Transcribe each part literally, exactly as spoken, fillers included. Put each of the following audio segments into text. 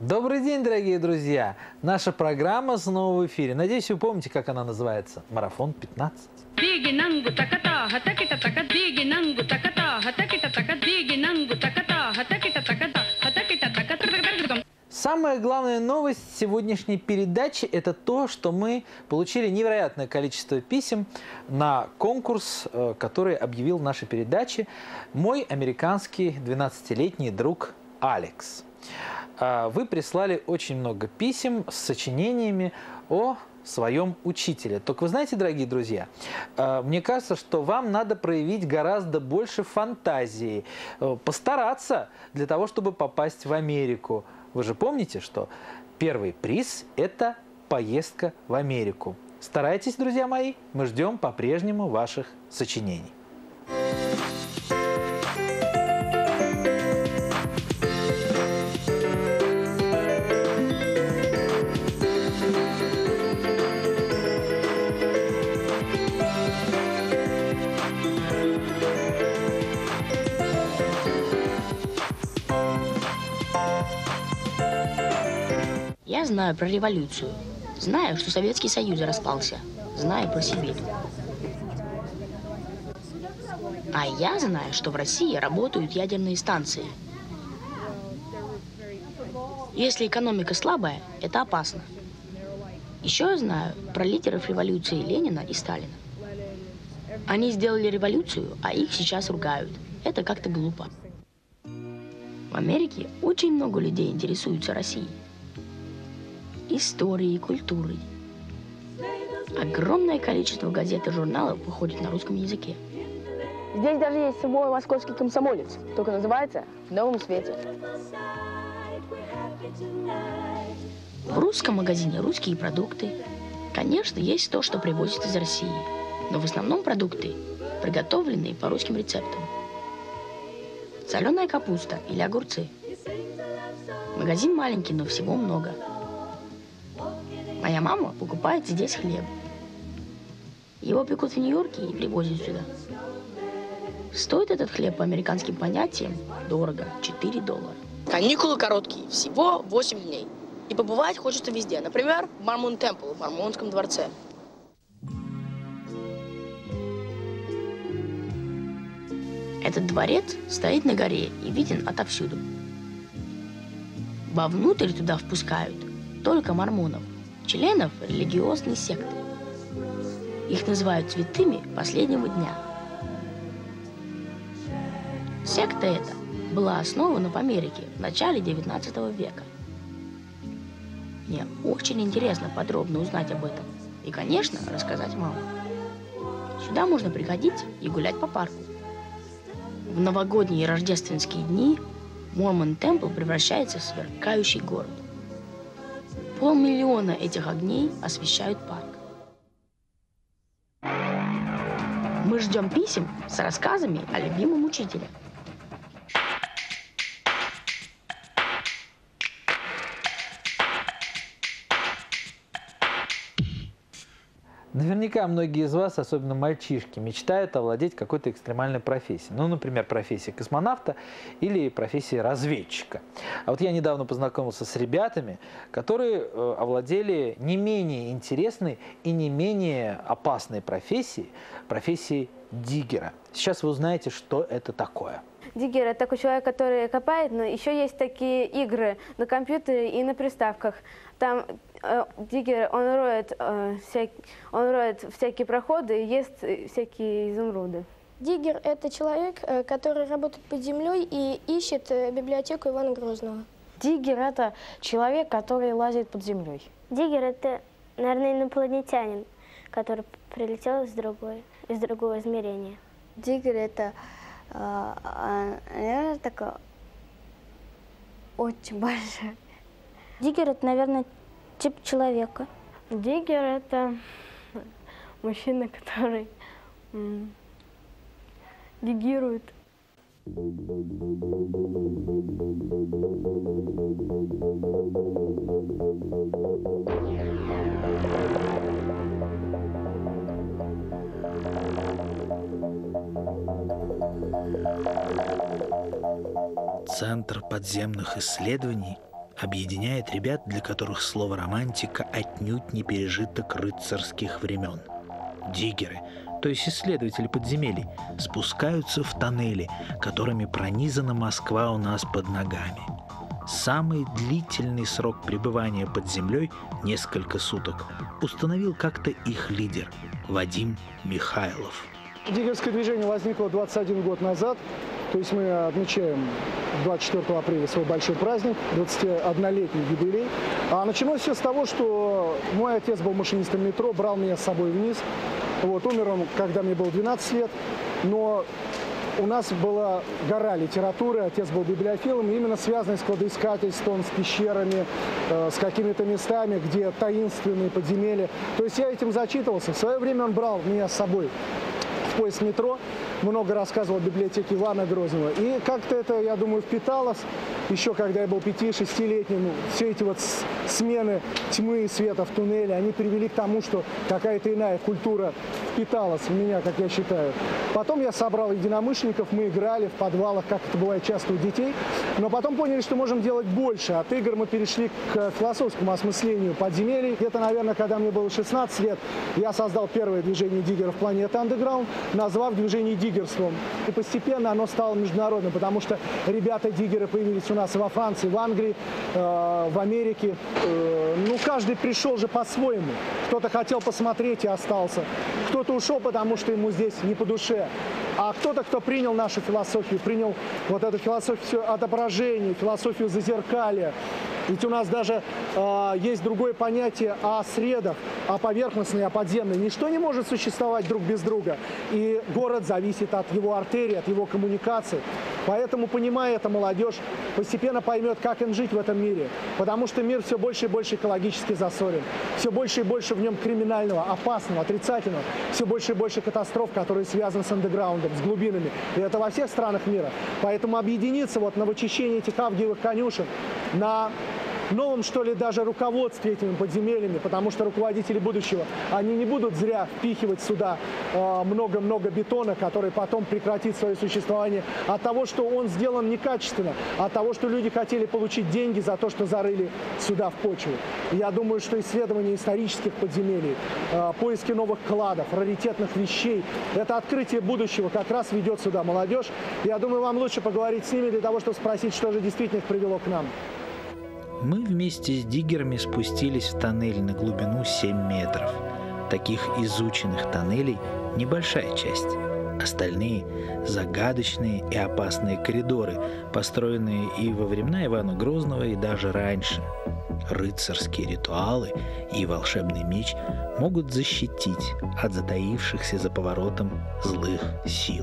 Добрый день, дорогие друзья! Наша программа снова в эфире. Надеюсь, вы помните, как она называется. Марафон пятнадцать. Самая главная новость сегодняшней передачи – это то, что мы получили невероятное количество писем на конкурс, который объявил в нашей передаче мой американский двенадцатилетний друг Алекс. Вы прислали очень много писем с сочинениями о своем учителе. Только вы знаете, дорогие друзья, мне кажется, что вам надо проявить гораздо больше фантазии, постараться для того, чтобы попасть в Америку. Вы же помните, что первый приз – это поездка в Америку. Старайтесь, друзья мои, мы ждем по-прежнему ваших сочинений. Я знаю про революцию, знаю, что Советский Союз распался, знаю про Сибирь. А я знаю, что в России работают ядерные станции. Если экономика слабая, это опасно. Еще я знаю про лидеров революции Ленина и Сталина. Они сделали революцию, а их сейчас ругают. Это как-то глупо. В Америке очень много людей интересуются Россией. Историей, культурой. Огромное количество газет и журналов выходит на русском языке. Здесь даже есть свой московский комсомолец, только называется «В новом свете». В русском магазине русские продукты. Конечно, есть то, что привозят из России, но в основном продукты, приготовленные по русским рецептам. Соленая капуста или огурцы. Магазин маленький, но всего много. Моя мама покупает здесь хлеб. Его пекут в Нью-Йорке и привозят сюда. Стоит этот хлеб по американским понятиям дорого, четыре доллара. Каникулы короткие, всего восемь дней. И побывать хочется везде. Например, в Мормон Темпл, в Мормонском дворце. Этот дворец стоит на горе и виден отовсюду. Вовнутрь туда впускают только мормонов, членов религиозной секты. Их называют святыми последнего дня. Секта эта была основана в Америке в начале девятнадцатого века. Мне очень интересно подробно узнать об этом и, конечно, рассказать маме. Сюда можно приходить и гулять по парку. В новогодние и рождественские дни Мормон Темпл превращается в сверкающий город. Полмиллиона этих огней освещают парк. Мы ждем писем с рассказами о любимом учителе. Наверняка многие из вас, особенно мальчишки, мечтают овладеть какой-то экстремальной профессией. Ну, например, профессия космонавта или профессия разведчика. А вот я недавно познакомился с ребятами, которые э, овладели не менее интересной и не менее опасной профессией, профессией диггера. Сейчас вы узнаете, что это такое. Диггер – это такой человек, который копает, но еще есть такие игры на компьютере и на приставках. Там э, диггер, он роет, э, всяк... он роет всякие проходы и ест всякие изумруды. Диггер – это человек, который работает под землей и ищет библиотеку Ивана Грозного. Диггер – это человек, который лазит под землей. Диггер – это, наверное, инопланетянин, который прилетел из, другой, из другого измерения. Диггер – это, наверное, такое очень большое. Диггер – это, наверное, тип человека. Диггер – это мужчина, который м, диггирует. Центр подземных исследований объединяет ребят, для которых слово «романтика» отнюдь не пережиток рыцарских времен. Диггеры, то есть исследователи подземелий, спускаются в тоннели, которыми пронизана Москва у нас под ногами. Самый длительный срок пребывания под землей, несколько суток, установил как-то их лидер Вадим Михайлов. Диггерское движение возникло двадцать один год назад, то есть мы отмечаем двадцать четвёртого апреля свой большой праздник, двадцатиоднолетний юбилей. А началось все с того, что мой отец был машинистом метро, брал меня с собой вниз. Вот, умер он, когда мне было двенадцать лет, но у нас была гора литературы, отец был библиофилом, именно связанный с кладоискательством, с пещерами, э, с какими-то местами, где таинственные подземелья. То есть я этим зачитывался. В свое время он брал меня с собой в поезд метро, много рассказывал о библиотеке Ивана Грозного. И как-то это, я думаю, впиталось. Еще когда я был пяти-шестилетним, все эти вот смены тьмы и света в туннеле, они привели к тому, что какая-то иная культура впиталась в меня, как я считаю. Потом я собрал единомышленников, мы играли в подвалах, как это бывает часто у детей. Но потом поняли, что можем делать больше. От игр мы перешли к философскому осмыслению подземелий. Где-то, наверное, когда мне было шестнадцать лет, я создал первое движение диггеров «Планета Андеграунд», назвав движение диггерством. И постепенно оно стало международным, потому что ребята-диггеры появились у нас во Франции, в Англии, э, в Америке. Э, ну, каждый пришел же по-своему. Кто-то хотел посмотреть и остался. Кто-то ушел, потому что ему здесь не по душе. А кто-то, кто принял нашу философию, принял вот эту философию отображения, философию зазеркалья. Ведь у нас даже э, есть другое понятие о средах, о поверхностной, о подземной. Ничто не может существовать друг без друга. И город зависит от его артерий, от его коммуникаций. Поэтому, понимая это, молодежь постепенно поймет, как им жить в этом мире. Потому что мир все больше и больше экологически засорен. Все больше и больше в нем криминального, опасного, отрицательного. Все больше и больше катастроф, которые связаны с андеграундом, с глубинами. И это во всех странах мира. Поэтому объединиться вот на вычищении этих авгиевых конюшен, на новом, что ли, даже руководстве этими подземельями, потому что руководители будущего, они не будут зря впихивать сюда много-много э, бетона, который потом прекратит свое существование от того, что он сделан некачественно, от того, что люди хотели получить деньги за то, что зарыли сюда в почву. Я думаю, что исследование исторических подземелий, э, поиски новых кладов, раритетных вещей, это открытие будущего как раз ведет сюда молодежь. Я думаю, вам лучше поговорить с ними для того, чтобы спросить, что же действительно их привело к нам. Мы вместе с диггерами спустились в тоннель на глубину семь метров. Таких изученных тоннелей небольшая часть. Остальные – загадочные и опасные коридоры, построенные и во времена Ивана Грозного, и даже раньше. Рыцарские ритуалы и волшебный меч могут защитить от затаившихся за поворотом злых сил.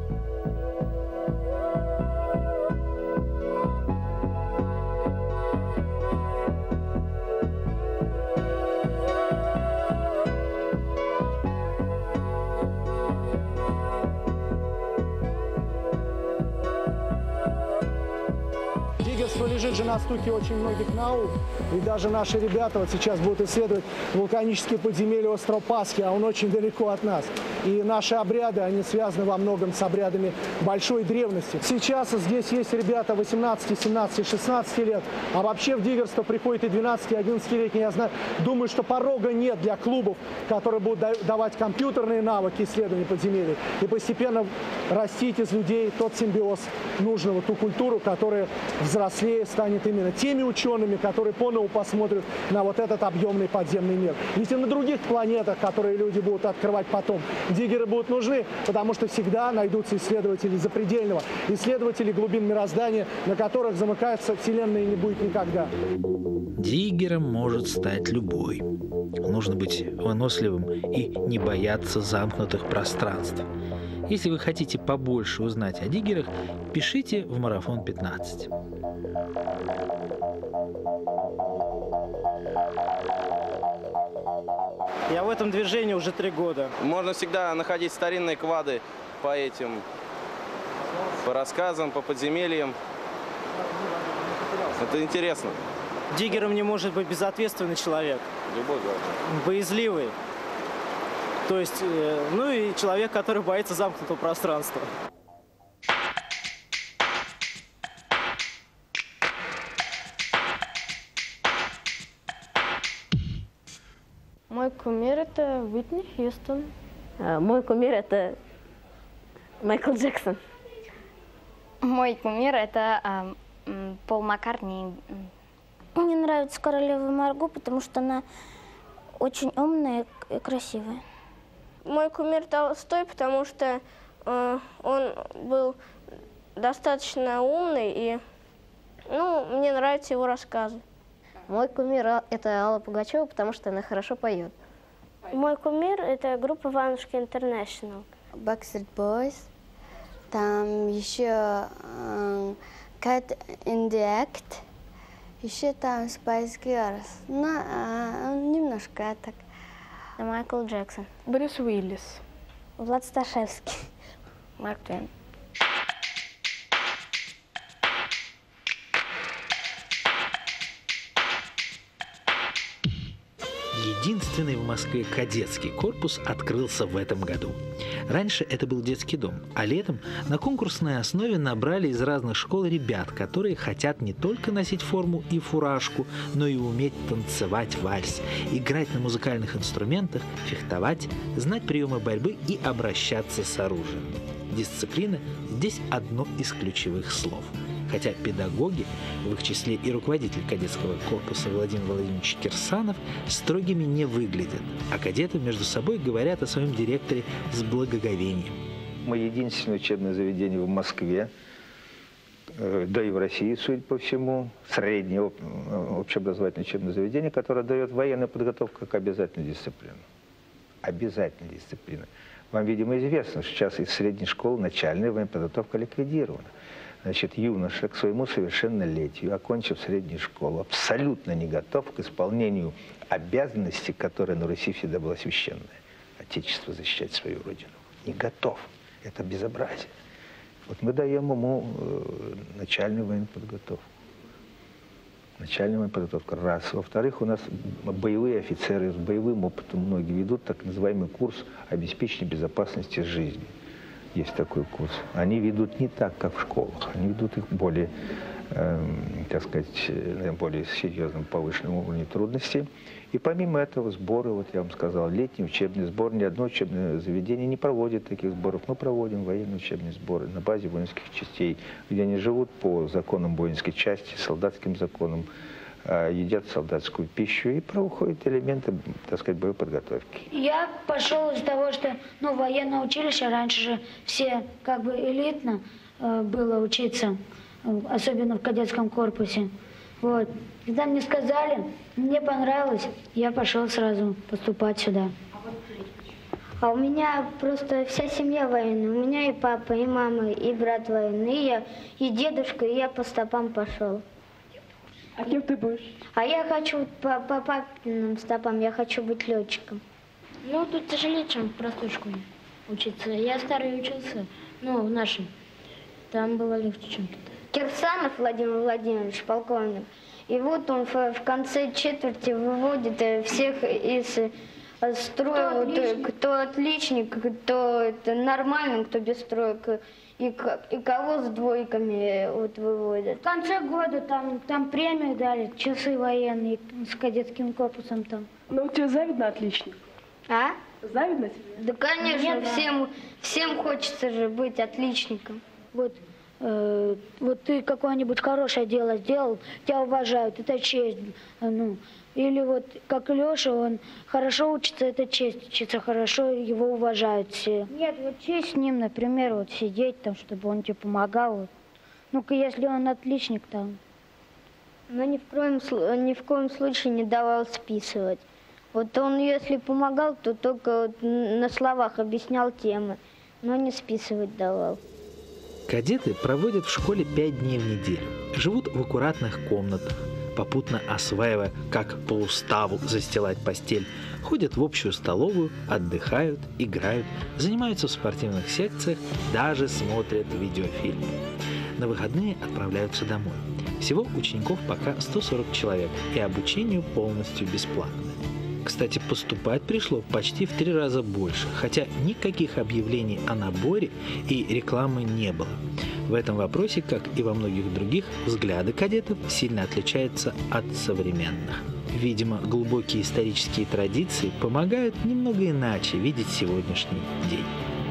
Лежит же на стуке очень многих наук, и даже наши ребята вот сейчас будут исследовать вулканические подземелья острова Пасхи, а он очень далеко от нас. И наши обряды, они связаны во многом с обрядами большой древности. Сейчас здесь есть ребята восемнадцати, семнадцати, шестнадцати лет, а вообще в диггерство приходит и двенадцати, одиннадцатилетние. Я знаю, думаю, что порога нет для клубов, которые будут давать компьютерные навыки исследования подземелий и постепенно растить из людей тот симбиоз нужного, ту культуру, которая взрослее станет именно теми учеными, которые по-новому посмотрят на вот этот объемный подземный мир. Ведь и на других планетах, которые люди будут открывать потом, диггеры будут нужны, потому что всегда найдутся исследователи запредельного, исследователи глубин мироздания, на которых замыкается Вселенная и не будет никогда. Диггером может стать любой. Нужно быть выносливым и не бояться замкнутых пространств. Если вы хотите побольше узнать о диггерах, пишите в Марафон пятнадцать. Я в этом движении уже три года. Можно всегда находить старинные клады по этим, по рассказам, по подземельям. Это интересно. Диггером не может быть безответственный человек. Любой, да. Боязливый. То есть, ну и человек, который боится замкнутого пространства. Мой кумир – это Уитни Хьюстон. Мой кумир – это Майкл Джексон. Мой кумир – это э, Пол Маккартни. Мне нравится королева Марго, потому что она очень умная и красивая. Мой кумир Толстой, потому что э, он был достаточно умный, и ну, мне нравятся его рассказы. Мой кумир – это Алла Пугачева, потому что она хорошо поет. Мой кумир – это группа Ванушки Интернешнл. Backstreet Boys. Там еще э, Cat in the Act. Еще там Spice Girls. Ну, э, немножко так. Майкл Джексон. Брюс Уиллис. Влад Сташевский. Марк Твен. Единственный в Москве кадетский корпус открылся в этом году. Раньше это был детский дом, а летом на конкурсной основе набрали из разных школ ребят, которые хотят не только носить форму и фуражку, но и уметь танцевать вальс, играть на музыкальных инструментах, фехтовать, знать приемы борьбы и обращаться с оружием. Дисциплина здесь одно из ключевых слов. Хотя педагоги, в их числе и руководитель кадетского корпуса Владимир Владимирович Кирсанов, строгими не выглядят, а кадеты между собой говорят о своем директоре с благоговением. Мы единственное учебное заведение в Москве, да и в России, судя по всему, среднее общеобразовательное учебное заведение, которое дает военную подготовку как обязательную дисциплину. Обязательная дисциплина. Вам, видимо, известно, что сейчас из средней школы начальная военная подготовка ликвидирована. Значит, юноша к своему совершеннолетию, окончив среднюю школу, абсолютно не готов к исполнению обязанности, которая на Руси всегда была священная. Отечество защищать свою родину. Не готов. Это безобразие. Вот мы даем ему э, начальную военную подготовку. Начальная военная подготовка. Раз. Во-вторых, у нас боевые офицеры с боевым опытом многие ведут так называемый курс обеспечения безопасности жизни. Есть такой курс. Они ведут не так, как в школах. Они ведут их более, э, так сказать, на более серьезном повышенном уровне трудностей. И помимо этого сборы, вот я вам сказал, летний учебный сбор, ни одно учебное заведение не проводит таких сборов. Мы проводим военные учебные сборы на базе воинских частей, где они живут по законам воинской части, солдатским законам, едят солдатскую пищу и проходят элементы, так сказать, боевой подготовки. Я пошел из-за того, что, ну, военное училище, раньше же все как бы элитно э, было учиться, э, особенно в кадетском корпусе. Вот. Когда мне сказали, мне понравилось, я пошел сразу поступать сюда. А у меня просто вся семья военная. У меня и папа, и мама, и брат военный, и я, и дедушка, и я по стопам пошел. А кем ты будешь? А я хочу по, по папиным стопам, я хочу быть летчиком. Ну, тут тяжелее, чем в простой школе учиться. Я старый учился, ну, в нашем. Там было легче, чем тут. Кирсанов Владимир Владимирович, полковник. И вот он в, в конце четверти выводит всех из строя, кто, вот, кто отличник, кто это нормальный, кто без строек. И, и кого с двойками вот выводят. В конце года там, там премию дали, часы военные с кадетским корпусом там. Ну, у тебя завидно отличник. А? Завидно тебе? Да, конечно, Нет, всем, да. всем хочется же быть отличником. Вот, э, вот ты какое-нибудь хорошее дело сделал, тебя уважают, это честь. Ну, или вот как Леша, он хорошо учится, это честь, учится хорошо, его уважают все. Нет, вот честь с ним, например, вот сидеть там, чтобы он тебе помогал. Вот. Ну-ка, если он отличник там. Но ни в коем, ни в коем случае не давал списывать. Вот он, если помогал, то только вот на словах объяснял темы, но не списывать давал. Кадеты проводят в школе пять дней в неделю, живут в аккуратных комнатах, попутно осваивая, как по уставу застилать постель, ходят в общую столовую, отдыхают, играют, занимаются в спортивных секциях, даже смотрят видеофильмы. На выходные отправляются домой. Всего учеников пока сто сорок человек, и обучение полностью бесплатное. Кстати, поступать пришло почти в три раза больше, хотя никаких объявлений о наборе и рекламы не было. В этом вопросе, как и во многих других, взгляды кадетов сильно отличаются от современных. Видимо, глубокие исторические традиции помогают немного иначе видеть сегодняшний день.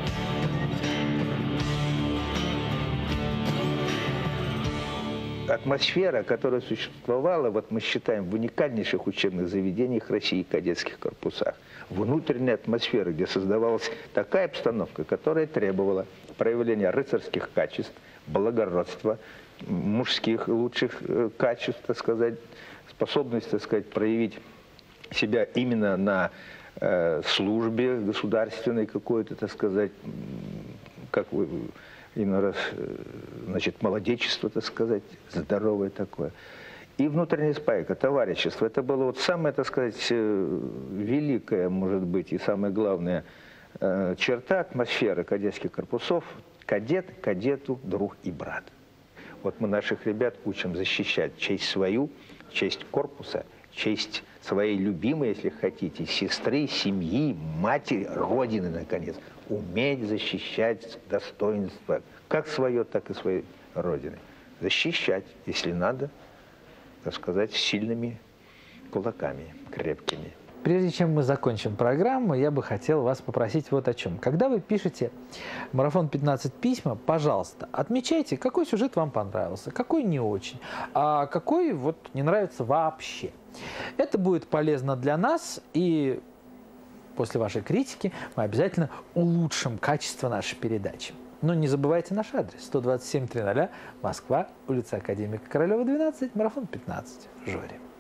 Атмосфера, которая существовала, вот мы считаем, в уникальнейших учебных заведениях России, кадетских корпусах. Внутренняя атмосфера, где создавалась такая обстановка, которая требовала проявления рыцарских качеств, благородства, мужских лучших качеств, так сказать, способность, так сказать, проявить себя именно на э, службе государственной какой-то, так сказать, как вы... иной раз, значит, молодечество, так сказать, здоровое такое. И внутренняя спайка, товарищество. Это было вот самое, так сказать, великое, может быть, и самое главное черта атмосферы кадетских корпусов. Кадет, кадету, друг и брат. Вот мы наших ребят учим защищать честь свою, честь корпуса, честь своей любимой, если хотите, сестры, семьи, матери, родины, наконец. Уметь защищать достоинство, как свое, так и своей родины. Защищать, если надо, так сказать, сильными кулаками, крепкими. Прежде чем мы закончим программу, я бы хотел вас попросить вот о чем. Когда вы пишете «Марафон пятнадцать письма», пожалуйста, отмечайте, какой сюжет вам понравился, какой не очень, а какой вот не нравится вообще. Это будет полезно для нас, и после вашей критики мы обязательно улучшим качество нашей передачи. Но не забывайте наш адрес. сто двадцать семь триста, Москва, улица Академика Королева, двенадцать, марафон пятнадцать, Жоре.